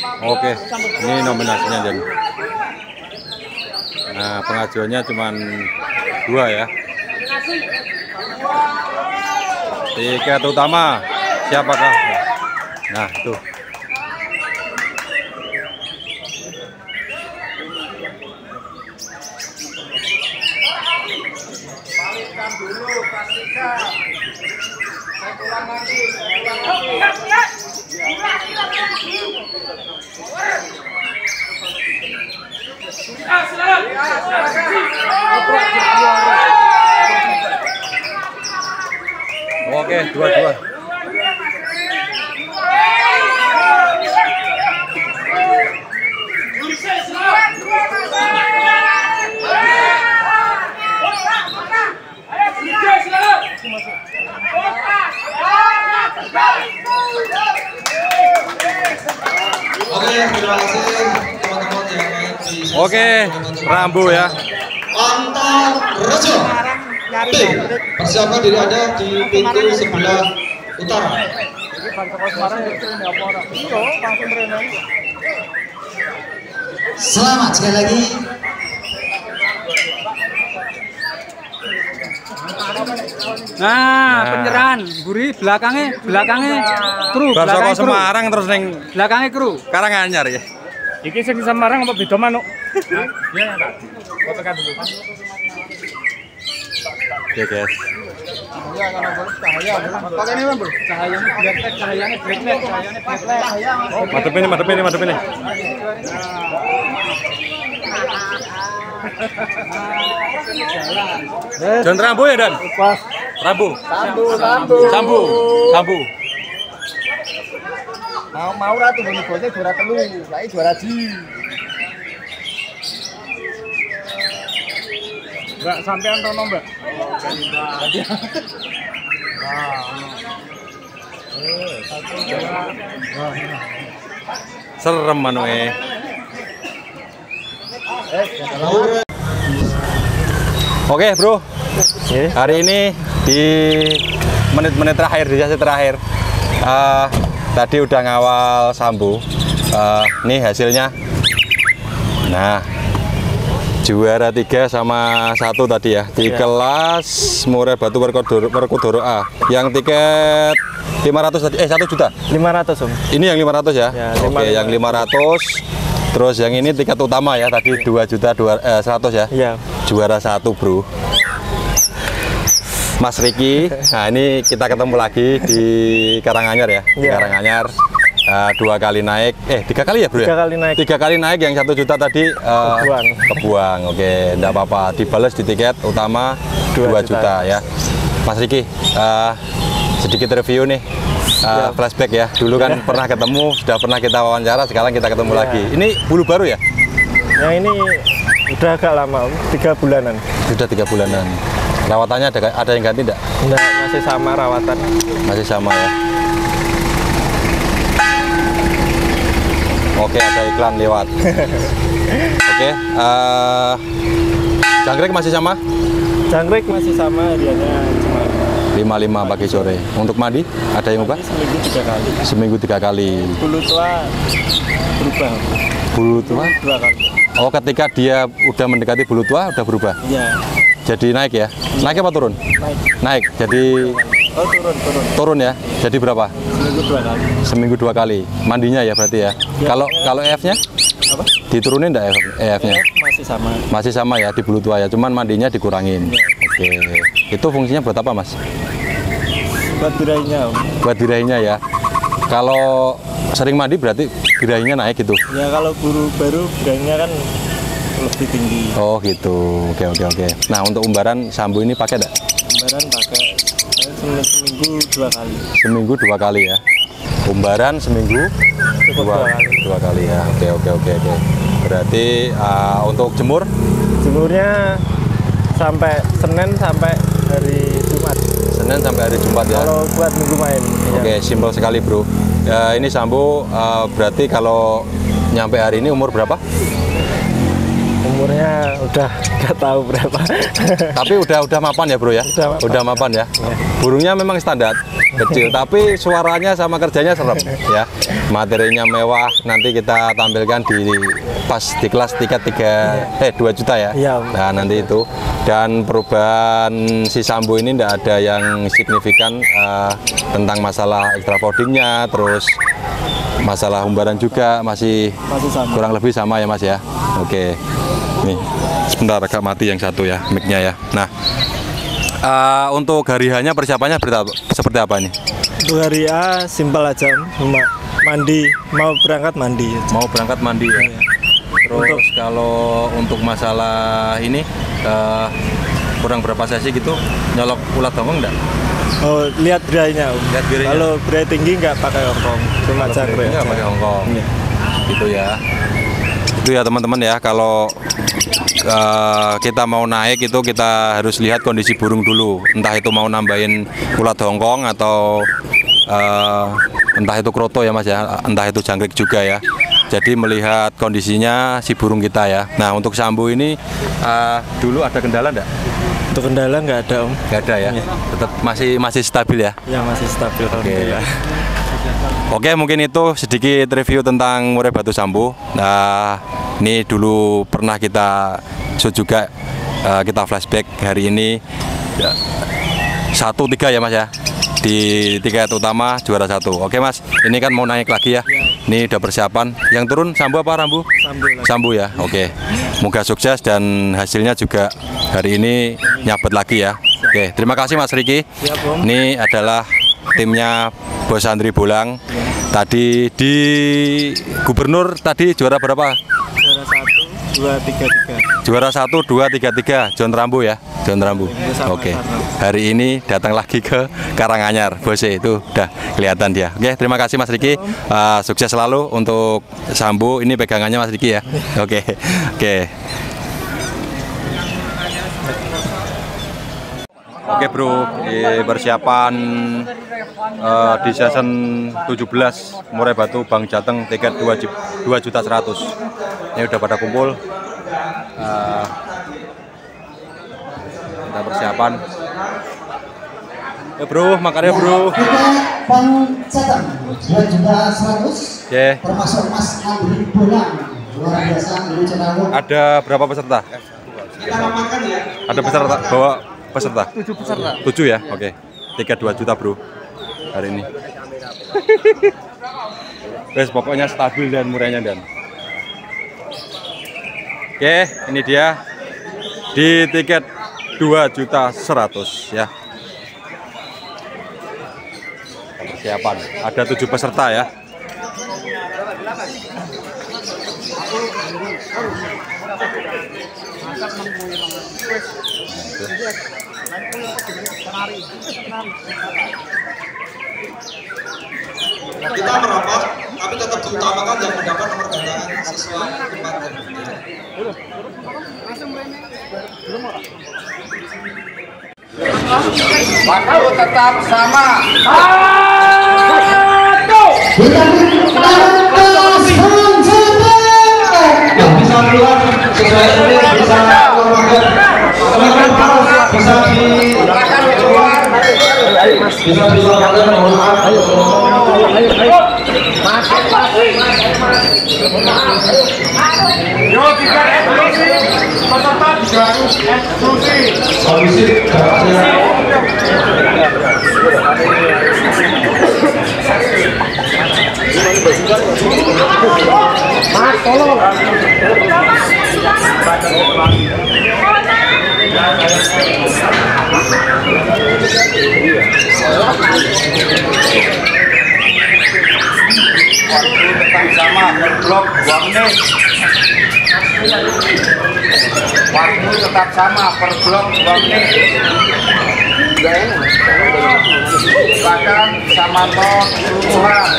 Oke, ini nominasinya dan. Nah, pengajuannya cuma 2 ya. Tiket utama siapakah? Nah, tuh. Balikan dulu, pastikan. Saya pulang lagi. Oke, 2-2. Oke, terima kasih teman-teman yang main di Oke, Rambo ya. Antarrejo. Tim, persiapkan diri Anda di pintu sebelah utara. Selamat sekali lagi. Nah, penyerahan buri belakangnya kru, Bar saka belakangnya kru, Semarang terus neng belakangnya kru. Karanganyar ya. Iki sing Semarang apa beda manuk? Iya, Pak. Fotokan dulu. Oke, guys. Cahayanya blacklight. Madep ini. Dan Rambo ya, Dan? Rambo. Sambu. Mau ratu bunyi bosnya juara telu, saya juara ji. Mbak, sampean tono, Mbak. Serem manuke. Oke, Bro. Hari ini di menit-menit terakhir, di sesi terakhir. Tadi udah ngawal Sambu. Nih hasilnya. Nah, juara 3 sama 1 tadi ya di kelas Murai Batu Werkudara A. Yang tiket 500 tadi, 1 juta. 500, Om. Ini yang 500 ya? Ya, Oke, yang 500. Terus yang ini tiket utama ya, tadi 2 juta 100 ya? Iya. Juara 1, Bro. Mas Riki. Nah, ini kita ketemu lagi di Karanganyar ya? Di Iya. Karanganyar. 2 kali naik, 3 kali ya, Bro ya? 3 kali naik. 3 kali naik, yang 1 juta tadi kebuang. Oke, enggak apa-apa, dibales di tiket utama 2 juta ya. Mas Riki, sedikit review nih, flashback ya. Dulu kan pernah ketemu, sudah pernah kita wawancara, sekarang kita ketemu lagi. Ini bulu baru ya? Yang ini udah agak lama, Om. 3 bulanan. Sudah 3 bulanan. Rawatannya ada yang ganti enggak? Enggak, masih sama rawatan. Masih sama ya. Oke, ada iklan lewat. Oke, jangkrik masih sama? Jangkrik masih sama, hariannya cuma 55 pagi sore. Untuk mandi ada yang ubah? seminggu 3 kali. Seminggu 3 kali. Bulu tua berubah. Bulu tua? 2 kali. Oh, ketika dia udah mendekati bulu tua udah berubah. Iya. Jadi naik ya? Naik apa turun? Naik. Naik. Jadi Oh, turun. turun ya? Jadi berapa? Seminggu 2 kali. Seminggu 2 kali. Mandinya ya berarti ya? Ya. Kalau EF-nya? Apa? Diturunin enggak EF-nya? Masih sama. Masih sama ya di bulu tua ya, cuman mandinya dikurangin. Oke. Itu fungsinya buat apa, Mas? Buat birahinya, Om. Buat birahinya ya. Kalau sering mandi berarti birahinya naik gitu. Ya kalau buru baru birahinya kan lebih tinggi. Oh gitu. Oke. Nah, untuk umbaran Sambu ini pakai enggak? Umbaran pakai seminggu 2 kali. Seminggu 2 kali ya. Umbaran seminggu Cukup 2 kali ya. Oke. Berarti untuk jemur? Jemurnya sampai Senin sampai hari Jumat. Senin sampai hari Jumat ya. Kalau buat minggu main. Oke, simpel sekali, Bro. Ya, ini Sambu berarti kalau nyampe hari ini umur berapa? Umurnya udah nggak tahu berapa. Tapi udah mapan ya bro ya? Udah mapan ya? Burungnya memang standar, kecil, tapi suaranya sama kerjanya serem ya. Materinya mewah, nanti kita tampilkan pas di kelas tiket 2 juta ya? Iya. Nah nanti itu. Dan perubahan si Sambo ini tidak ada yang signifikan tentang masalah extra foldingnya, terus masalah umbaran juga masih sama. Kurang lebih sama ya mas ya. Oke, nih sebentar agak mati yang satu ya mic-nya ya. Nah untuk hari H-nya persiapannya seperti apa nih? Untuk hari A simpel aja, cuma mandi, mau berangkat mandi. Mau berangkat mandi ya. Terus kalau untuk masalah ini kurang berapa sesi gitu nyolok ulat hongkong enggak? Oh, lihat birainya Om. Lihat birainya. Kalau birai tinggi nggak pakai hongkong, cuma jangkrik. Nggak pakai hongkong. Iya. Gitu ya. Itu ya teman-teman ya, kalau kita mau naik itu kita harus lihat kondisi burung dulu. Entah itu mau nambahin ulat hongkong atau entah itu kroto ya mas ya, entah itu jangkrik juga ya. Jadi melihat kondisinya si burung kita ya. Nah untuk Sambo ini dulu ada kendala enggak? Untuk kendala nggak ada Om. Nggak ada ya? Iya. Tetap masih stabil ya? Ya masih stabil. Alhamdulillah. Oke, mungkin itu sedikit review tentang murai batu Sambo. Nah, ini dulu pernah kita shoot juga, kita flashback hari ini 1-3 ya mas ya, di tiket utama juara 1. Oke mas, ini kan mau naik lagi ya. Ini udah persiapan. Yang turun Sambo apa Rambu? Sambo ya. Oke. Moga sukses dan hasilnya juga hari ini nyabet lagi ya. Oke, terima kasih Mas Riki. Ini adalah timnya Bos Andri Bolang. Tadi di Gubernur tadi juara berapa? Juara 1, 2, 3. Juara 1, 2, 3, John Rambu ya, John Rambu. Oke. Hari ini datang lagi ke Karanganyar, Bose itu udah kelihatan dia. Oke, terima kasih Mas Riki. Sukses selalu untuk Sambo. Ini pegangannya Mas Riki ya. Oke. Oke bro, persiapan di season 17 murai batu Bang Jateng tiket 2.100.000. Ini udah pada kumpul. Kita persiapan. Bro, makannya bro. Bang Jateng 2.100.000. Oke. Termasuk Mas Andri Bolang. Luar biasa dari Cenawur. Ada berapa peserta? Ada peserta bawa peserta? 7 peserta. 7 ya? Oke. Tiket 2 juta bro hari ini. Guys, pokoknya stabil dan murahnya dan. Oke, ini dia di tiket 2.100.000 ya. Persiapan. Ada 7 peserta ya. Kita merapat, tapi tetap diutamakan yang mendapat nomor gantangan sesuai tempatnya. Waktu tetap sama. Yang bisa keluar sesuai ini bisa keluar teman-teman harus bisa mohon maaf. Yo, tiga eksklusif. Peserta juga harus eksklusif. Solusi Mas, tolong. Waktu tetap sama, blok 2 menit. Waktu tetap sama, per blok 2 menit. Silakan sama toh keseluruhan.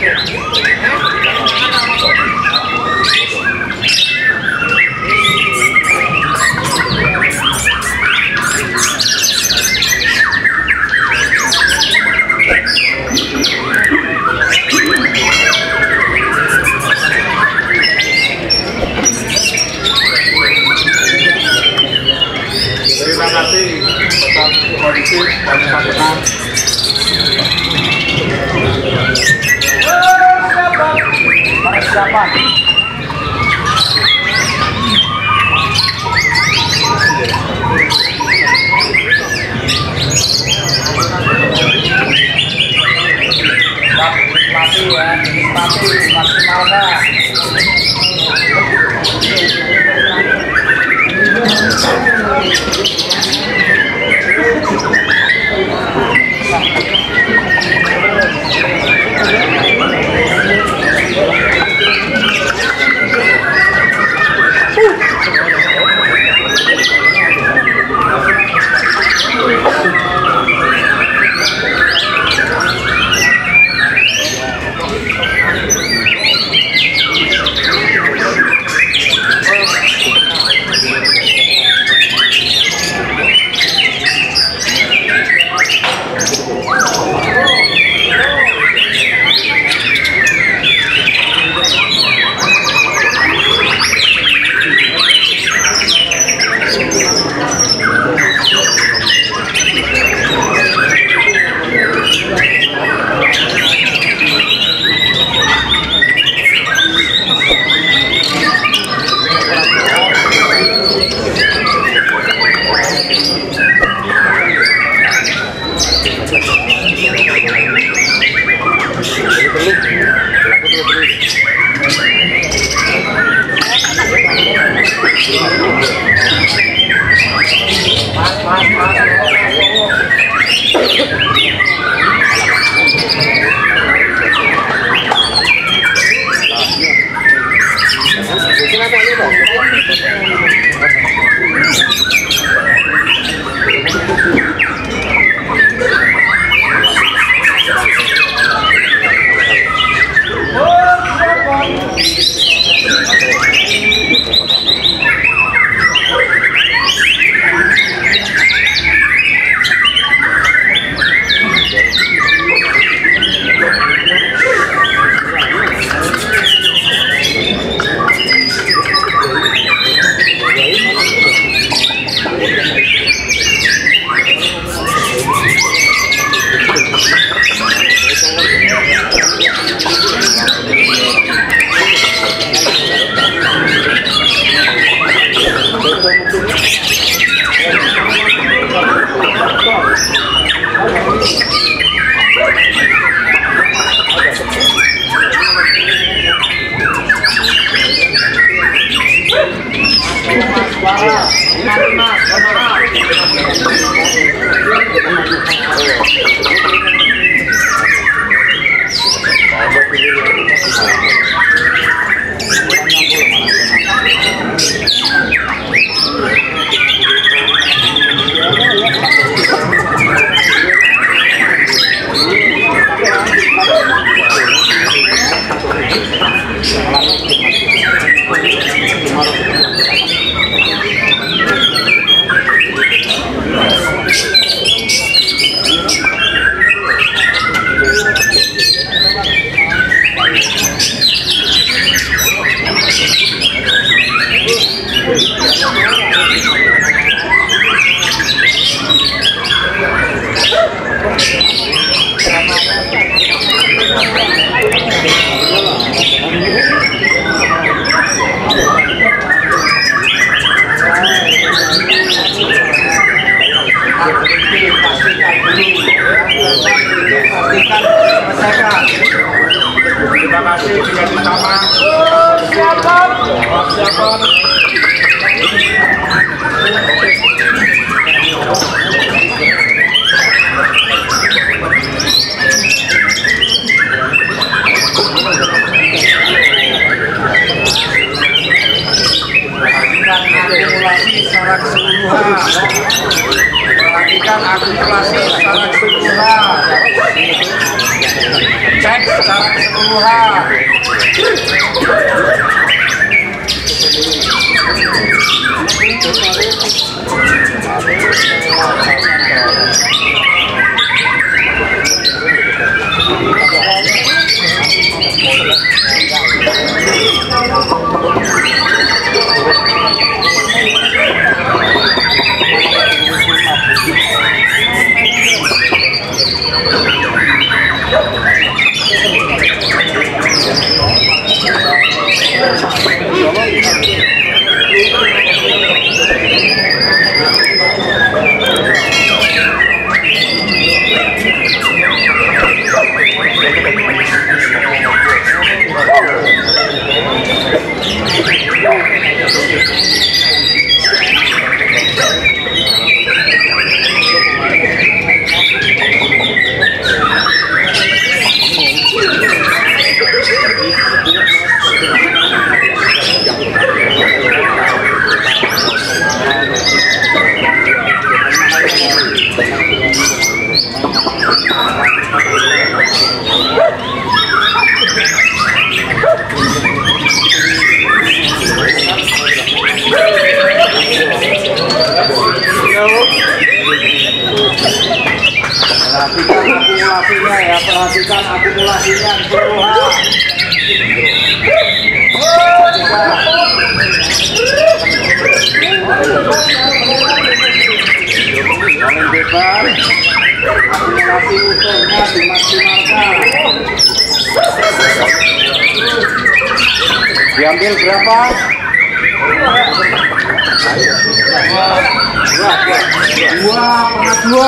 Terima kasih atas kondisi dan sambutan. Siapa? Mati ya, mati maksimal dah. Terima kasih juga bersama. Siapa? Akumulasi secara keseluruhan. Perhatikan akumulasi secara keseluruhan. cek secara keseluruhan. Perhatikan akumulasinya ya, perhatikan akumulasinya keseluruhan. Paling bebas, akumulasi utuhnya dimaksimalkan. Diambil berapa? Dua.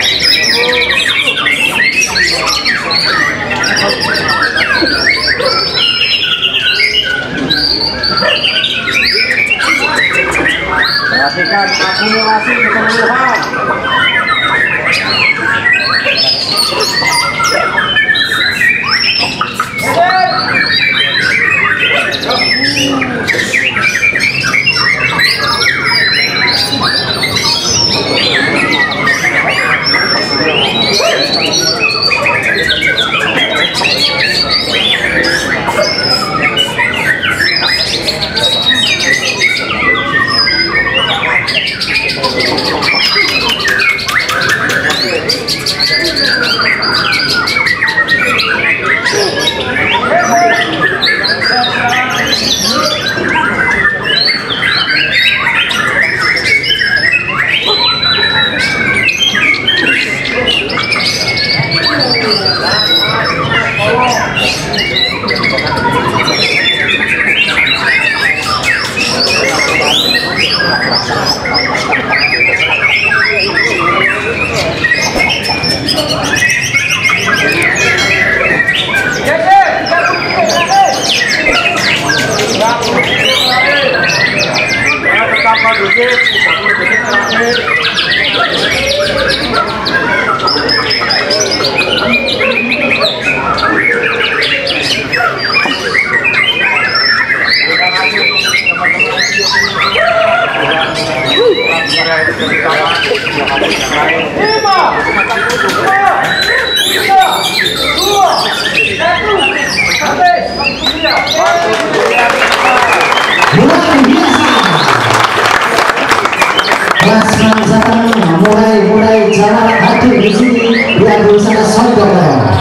Perhatikan akumulasi keseluruhan. mulai jalan hadir di sini biar bisa saudara.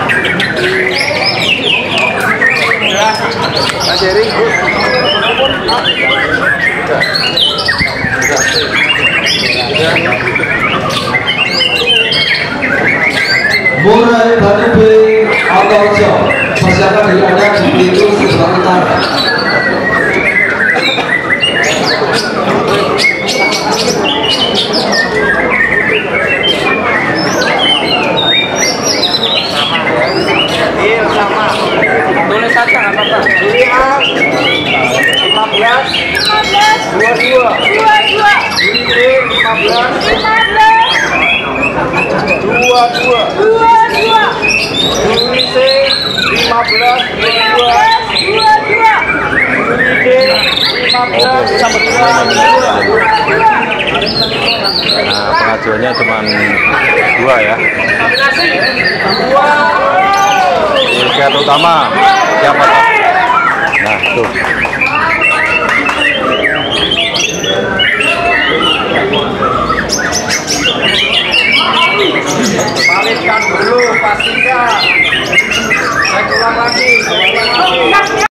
Mulai dari B atau C, persiapan diadakan di pintu sebelah utara. Tulis saja nggak apa-apa. Pilihan 15, 22, Nah, pengajuannya cuma 2 ya. garda utama. Siapa? Nah, tuh. Balikan dulu, pastikan.